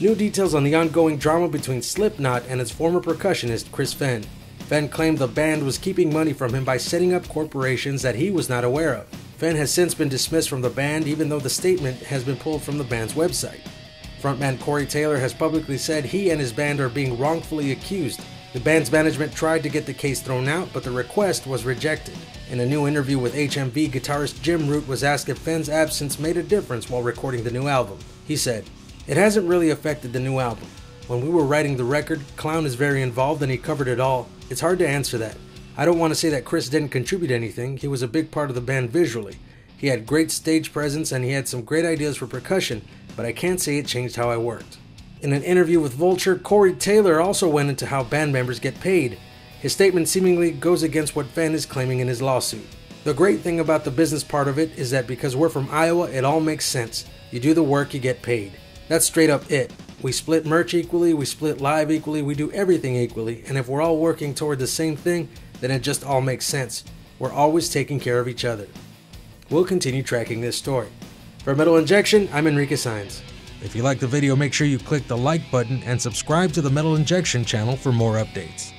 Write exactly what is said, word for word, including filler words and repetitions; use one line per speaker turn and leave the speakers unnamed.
New details on the ongoing drama between Slipknot and its former percussionist Chris Fehn. Fehn claimed the band was keeping money from him by setting up corporations that he was not aware of. Fehn has since been dismissed from the band, even though the statement has been pulled from the band's website. Frontman Corey Taylor has publicly said he and his band are being wrongfully accused. The band's management tried to get the case thrown out, but the request was rejected. In a new interview with H M V, guitarist Jim Root was asked if Fehn's absence made a difference while recording the new album. He said, "It hasn't really affected the new album. When we were writing the record, Clown is very involved and he covered it all. It's hard to answer that. I don't want to say that Chris didn't contribute anything. He was a big part of the band visually. He had great stage presence and he had some great ideas for percussion, but I can't say it changed how I worked." In an interview with Vulture, Corey Taylor also went into how band members get paid. His statement seemingly goes against what Fehn is claiming in his lawsuit. "The great thing about the business part of it is that because we're from Iowa, it all makes sense. You do the work, you get paid. That's straight up it. We split merch equally, we split live equally, we do everything equally, and if we're all working toward the same thing, then it just all makes sense. We're always taking care of each other." We'll continue tracking this story. For Metal Injection, I'm Enrique Saenz. If you liked the video, make sure you click the like button and subscribe to the Metal Injection channel for more updates.